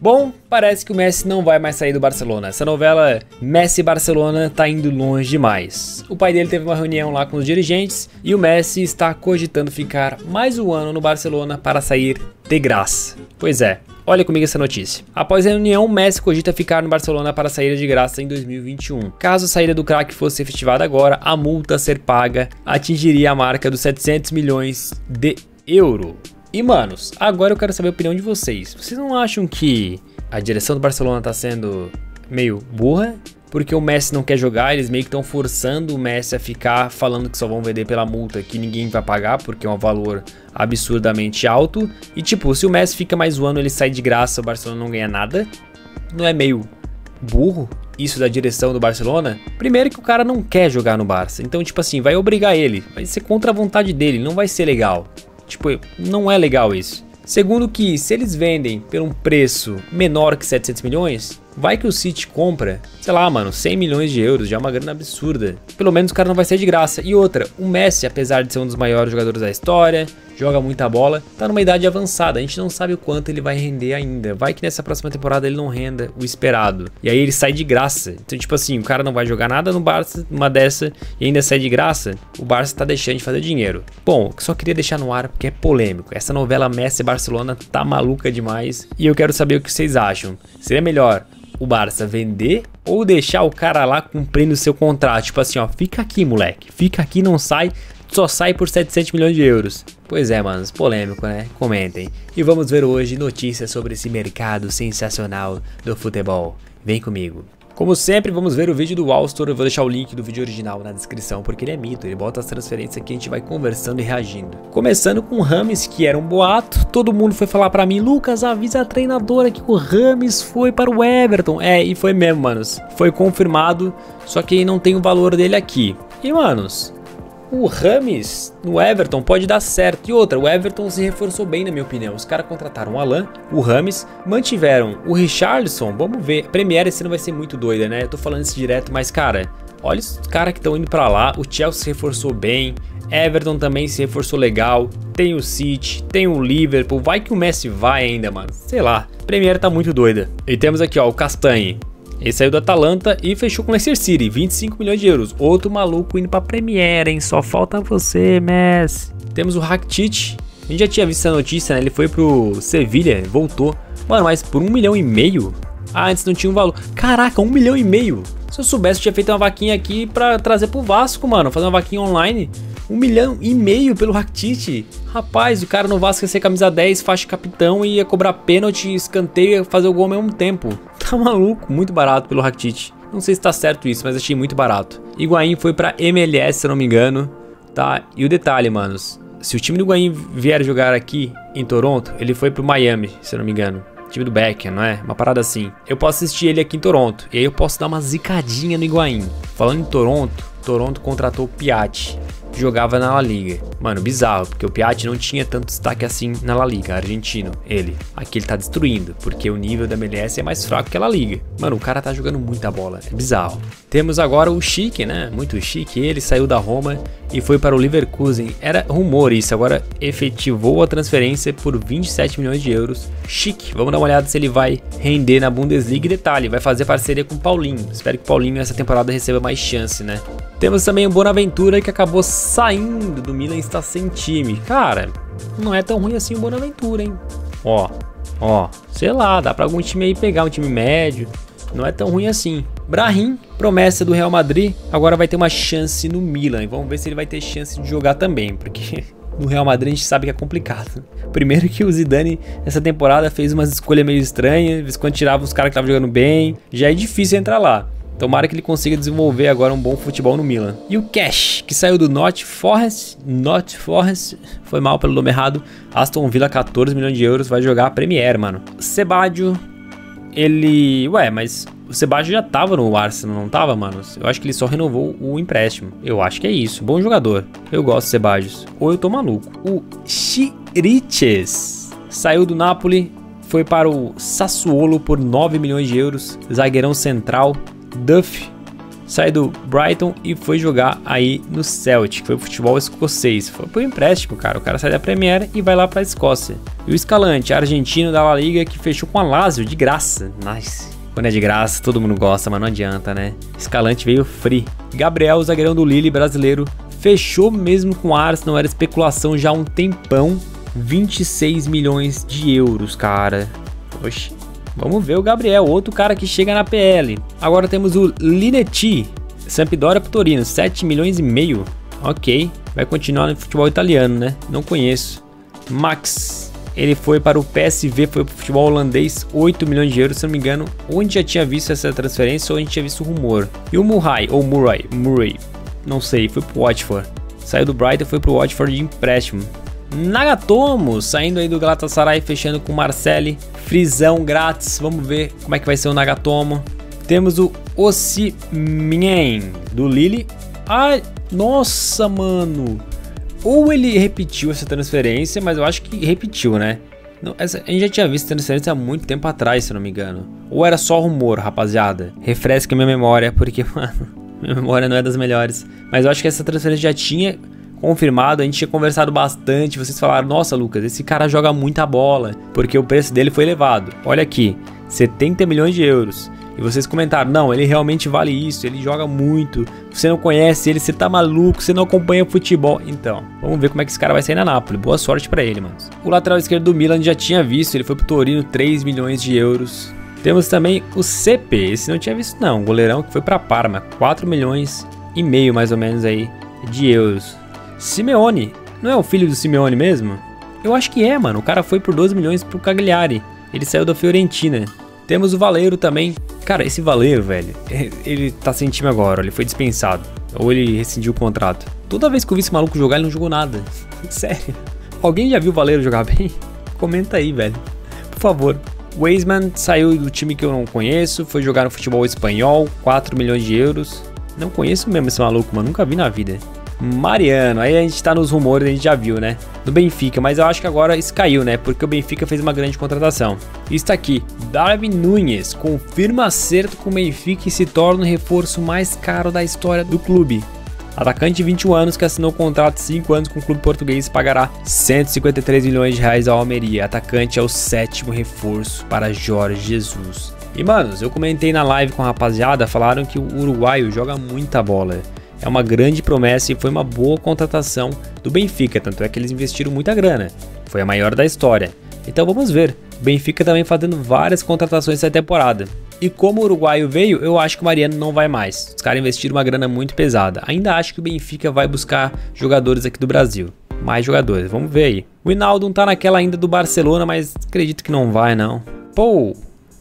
Bom, parece que o Messi não vai mais sair do Barcelona. Essa novela Messi-Barcelona tá indo longe demais. O pai dele teve uma reunião lá com os dirigentes e o Messi está cogitando ficar mais um ano no Barcelona para sair de graça. Pois é, olha comigo essa notícia. Após a reunião, o Messi cogita ficar no Barcelona para sair de graça em 2021. Caso a saída do craque fosse efetivada agora, a multa a ser paga atingiria a marca dos 700 milhões de euros. E manos, agora eu quero saber a opinião de vocês. Vocês não acham que a direção do Barcelona tá sendo meio burra? Porque o Messi não quer jogar, eles meio que estão forçando o Messi a ficar falando que só vão vender pela multa, que ninguém vai pagar porque é um valor absurdamente alto. E tipo, se o Messi fica mais um ano, ele sai de graça, o Barcelona não ganha nada. Não é meio burro isso da direção do Barcelona? Primeiro que o cara não quer jogar no Barça, então tipo assim, vai obrigar ele, vai ser contra a vontade dele, não vai ser legal. Tipo, não é legal isso. Segundo que, se eles vendem por um preço menor que 700 milhões, vai que o City compra, sei lá, mano, 100 milhões de euros, já é uma grana absurda. Pelo menos o cara não vai sair de graça. E outra, o Messi, apesar de ser um dos maiores jogadores da história, joga muita bola, tá numa idade avançada, a gente não sabe o quanto ele vai render ainda. Vai que nessa próxima temporada ele não renda o esperado. E aí ele sai de graça. Então, tipo assim, o cara não vai jogar nada no Barça, numa dessa, e ainda sai de graça, o Barça tá deixando de fazer dinheiro. Bom, só queria deixar no ar porque é polêmico. Essa novela Messi-Barcelona tá maluca demais e eu quero saber o que vocês acham. Seria melhor o Barça vender ou deixar o cara lá cumprindo o seu contrato? Tipo assim, ó, fica aqui, moleque, fica aqui, não sai, só sai por 700 milhões de euros. Pois é, manos, polêmico, né? Comentem. E vamos ver hoje notícias sobre esse mercado sensacional do futebol. Vem comigo. Como sempre, vamos ver o vídeo do Wallstore. Eu vou deixar o link do vídeo original na descrição, porque ele é mito, ele bota as transferências aqui, a gente vai conversando e reagindo. Começando com o Rames, que era um boato, todo mundo foi falar pra mim: Lucas, avisa a treinadora que o Rames foi para o Everton. É, e foi mesmo, manos, foi confirmado, só que não tem o valor dele aqui. E, manos, o Rames no Everton pode dar certo. E outra, o Everton se reforçou bem, na minha opinião. Os caras contrataram o Alan, o Rames, mantiveram o Richarlison. Vamos ver, a Premier esse não vai ser muito doida, né? Eu tô falando isso direto, mas cara, olha os caras que estão indo pra lá. O Chelsea se reforçou bem, Everton também se reforçou legal. Tem o City, tem o Liverpool. Vai que o Messi vai ainda, mano. Sei lá, a Premier tá muito doida. E temos aqui, ó, o Castanhe. Ele saiu do Atalanta e fechou com o Leicester City, 25 milhões de euros. Outro maluco indo pra Premier, hein? Só falta você, Messi. Temos o Rakitic. A gente já tinha visto essa notícia, né? Ele foi pro Sevilha, voltou. Mano, mas por 1,5 milhão? Ah, antes não tinha um valor. Caraca, 1,5 milhão. Se eu soubesse, eu tinha feito uma vaquinha aqui pra trazer pro Vasco, mano. Fazer uma vaquinha online. 1,5 milhão pelo Rakitic. Rapaz, o cara no Vasco ia ser camisa 10, faixa capitão e ia cobrar pênalti, escanteio e fazer o gol ao mesmo tempo. Tá maluco, muito barato pelo Rakitic. Não sei se tá certo isso, mas achei muito barato. Higuaín foi pra MLS, se eu não me engano, tá? E o detalhe, manos, se o time do Higuaín vier jogar aqui em Toronto, ele foi pro Miami, se eu não me engano. Time do Beckham, não é? Uma parada assim. Eu posso assistir ele aqui em Toronto, e aí eu posso dar uma zicadinha no Higuaín. Falando em Toronto, Toronto contratou o Piatti. Jogava na La Liga. Mano, bizarro, porque o Piatti não tinha tanto destaque assim na La Liga, argentino, ele. Aqui ele tá destruindo, porque o nível da MLS é mais fraco que a La Liga. Mano, o cara tá jogando muita bola, é bizarro. Temos agora o Chique, né? Muito chique, ele saiu da Roma e foi para o Leverkusen. Era rumor isso, agora efetivou a transferência por 27 milhões de euros. Chique, vamos dar uma olhada se ele vai render na Bundesliga. E detalhe, vai fazer parceria com o Paulinho. Espero que o Paulinho essa temporada receba mais chance, né? Temos também o Bonaventura, que acabou saindo do Milan e está sem time. Cara, não é tão ruim assim o Bonaventura, hein? Ó, sei lá, dá pra algum time aí pegar, um time médio. Não é tão ruim assim. Brahim, promessa do Real Madrid, agora vai ter uma chance no Milan. E vamos ver se ele vai ter chance de jogar também, porque no Real Madrid a gente sabe que é complicado. Primeiro que o Zidane, essa temporada, fez umas escolhas meio estranhas, quando tirava os caras que estavam jogando bem, já é difícil entrar lá. Tomara que ele consiga desenvolver agora um bom futebol no Milan. E o Cash, que saiu do Nottingham Forest, foi mal pelo nome errado. Aston Villa, 14 milhões de euros, vai jogar a Premier, mano. Ceballos, ele... Ué, mas o Ceballos já tava no Arsenal, não tava, mano? Eu acho que ele só renovou o empréstimo. Eu acho que é isso, bom jogador. Eu gosto do Ceballos. Ou eu tô maluco. O Chiriches saiu do Napoli, foi para o Sassuolo por 9 milhões de euros. Zagueirão central. Duff sai do Brighton e foi jogar aí no Celtic, foi pro futebol escocês, foi pro empréstimo, cara. O cara sai da Premier e vai lá pra Escócia. E o Escalante, argentino da La Liga, que fechou com a Lazio de graça. Nice. Quando é de graça, todo mundo gosta, mas não adianta, né? Escalante veio free. Gabriel, zagueirão do Lille, brasileiro, fechou mesmo com o Arsenal, era especulação já há um tempão. 26 milhões de euros, cara. Oxi. Vamos ver o Gabriel, outro cara que chega na PL. Agora temos o Linetti, Sampdoria pro Torino, 7 milhões e meio. Ok, vai continuar no futebol italiano, né? Não conheço. Max, ele foi para o PSV, foi pro futebol holandês, 8 milhões de euros, se não me engano. Ou a gente já tinha visto essa transferência, ou a gente tinha visto o rumor. E o Murray, não sei, foi pro Watford. Saiu do Brighton, foi pro Watford de empréstimo. Nagatomo, saindo aí do Galatasaray, fechando com o Marseille. Frisão grátis, vamos ver como é que vai ser o Nagatomo. Temos o Osimhen, do Lille. Ai, nossa, mano. Ou ele repetiu essa transferência, mas eu acho que repetiu, né? Não, a gente já tinha visto transferência há muito tempo atrás, se não me engano. Ou era só rumor, rapaziada? Refresca minha memória, porque, mano, minha memória não é das melhores. Mas eu acho que essa transferência já tinha confirmado, a gente tinha conversado bastante. Vocês falaram, nossa, Lucas, esse cara joga muita bola, porque o preço dele foi elevado. Olha aqui, 70 milhões de euros. E vocês comentaram, não, ele realmente vale isso, ele joga muito, você não conhece ele, você tá maluco, você não acompanha futebol. Então, vamos ver como é que esse cara vai sair na Napoli. Boa sorte pra ele, mano. O lateral esquerdo do Milan já tinha visto, ele foi pro Torino, 3 milhões de euros. Temos também o CP, esse não tinha visto não, o goleirão que foi pra Parma, 4 milhões e meio mais ou menos aí de euros. Simeone, não é o filho do Simeone mesmo? Eu acho que é, mano. O cara foi por 12 milhões pro Cagliari. Ele saiu da Fiorentina. Temos o Valeiro também. Cara, esse Valeiro, velho, ele tá sem time agora. Ele foi dispensado. Ou ele rescindiu o contrato. Toda vez que eu vi esse maluco jogar, ele não jogou nada. Sério. Alguém já viu o Valeiro jogar bem? Comenta aí, velho. Por favor. O Weisman saiu do time que eu não conheço. Foi jogar no futebol espanhol. 4 milhões de euros. Não conheço mesmo esse maluco, mano. Nunca vi na vida. Mariano, aí a gente tá nos rumores, a gente já viu, né? Do Benfica, mas eu acho que agora isso caiu, né? Porque o Benfica fez uma grande contratação. Está aqui, Darwin Núñez confirma acerto com o Benfica e se torna o reforço mais caro da história do clube. Atacante de 21 anos que assinou contrato de 5 anos com o clube português pagará 153 milhões de reais ao Almeria. Atacante é o 7º reforço para Jorge Jesus. E manos, eu comentei na live com a rapaziada, falaram que o uruguaio joga muita bola. É uma grande promessa e foi uma boa contratação do Benfica, tanto é que eles investiram muita grana. Foi a maior da história. Então vamos ver. O Benfica também fazendo várias contratações essa temporada. E como o uruguaio veio, eu acho que o Mariano não vai mais. Os caras investiram uma grana muito pesada. Ainda acho que o Benfica vai buscar jogadores aqui do Brasil. Mais jogadores, vamos ver aí. O Hinaldo tá naquela ainda do Barcelona, mas acredito que não vai não. Pô,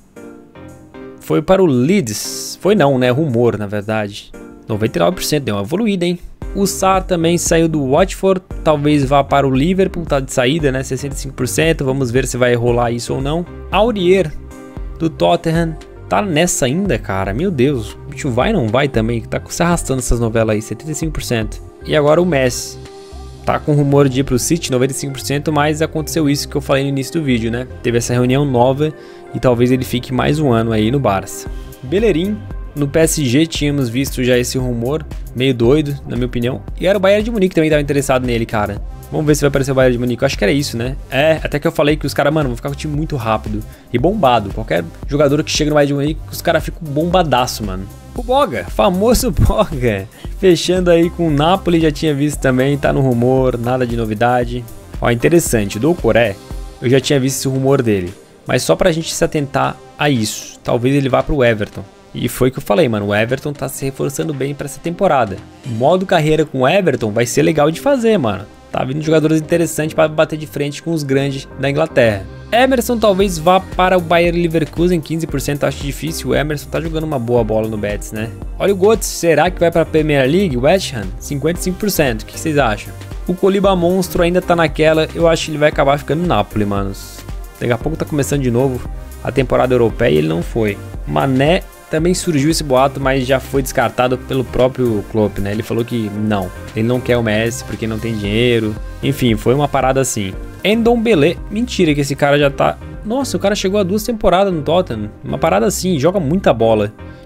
foi para o Leeds. Foi não, né? Rumor, na verdade. 99%, deu uma evoluída, hein? O Sarr também saiu do Watford, talvez vá para o Liverpool, tá de saída, né? 65%, vamos ver se vai rolar isso ou não. Aurier, do Tottenham, tá nessa ainda, cara, meu Deus. O bicho vai ou não vai também? Tá se arrastando essas novelas aí, 75%. E agora o Messi, tá com rumor de ir pro City, 95%, mas aconteceu isso que eu falei no início do vídeo, né? Teve essa reunião nova e talvez ele fique mais um ano aí no Barça. Bellerin. No PSG tínhamos visto já esse rumor, meio doido, na minha opinião. E era o Bayern de Munique também estava interessado nele, cara. Vamos ver se vai aparecer o Bayern de Munique. Eu acho que era isso, né? É, até que eu falei que os caras, mano, vão ficar com o time muito rápido e bombado. Qualquer jogador que chega no Bayern de Munique, os caras ficam bombadaço, mano. O Boga, famoso Boga. Fechando aí com o Napoli, já tinha visto também, tá no rumor, nada de novidade. Ó, interessante, o Doucouré, eu já tinha visto esse rumor dele. Mas só pra gente se atentar a isso, talvez ele vá pro Everton. E foi o que eu falei, mano, o Everton tá se reforçando bem pra essa temporada. O modo carreira com o Everton vai ser legal de fazer, mano. Tá vindo jogadores interessantes para bater de frente com os grandes da Inglaterra. Emerson talvez vá para o Bayer Leverkusen, 15% acho difícil. O Emerson tá jogando uma boa bola no Betis, né? Olha o Götze, será que vai para a Premier League? West Ham, 55%, o que vocês acham? O Coliba Monstro ainda tá naquela, eu acho que ele vai acabar ficando no Napoli, manos. Daqui a pouco tá começando de novo a temporada europeia e ele não foi. Mané, também surgiu esse boato, mas já foi descartado pelo próprio Klopp, né? Ele falou que não, ele não quer o Messi porque não tem dinheiro. Enfim, foi uma parada assim. Ndombele, mentira que esse cara já tá... Nossa, o cara chegou a 2 temporadas no Tottenham. Uma parada assim, joga muita bola.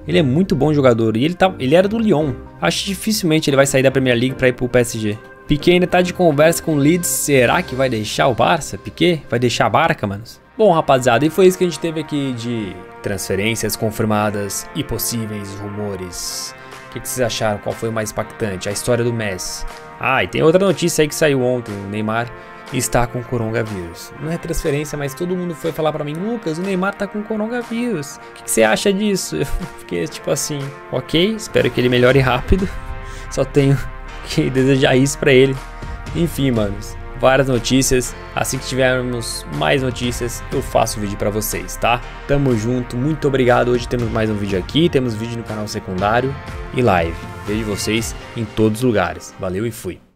Ele é muito bom jogador e ele era do Lyon. Acho que dificilmente ele vai sair da Premier League para ir pro PSG. Piqué ainda tá de conversa com o Leeds. Será que vai deixar o Barça? Piqué? Vai deixar a barca, manos? Bom, rapaziada, e foi isso que a gente teve aqui de transferências confirmadas e possíveis rumores. O que vocês acharam? Qual foi o mais impactante? A história do Messi. Ah, e tem outra notícia aí que saiu ontem. O Neymar está com coronavírus. Não é transferência, mas todo mundo foi falar pra mim: Lucas, o Neymar tá com coronavírus. O que você acha disso? Eu fiquei tipo assim, ok, espero que ele melhore rápido. Só tenho que desejar isso pra ele. Enfim, manos, várias notícias. Assim que tivermos mais notícias, eu faço vídeo pra vocês, tá? Tamo junto, muito obrigado. Hoje temos mais um vídeo aqui, temos vídeo no canal secundário e live. Vejo vocês em todos os lugares. Valeu e fui.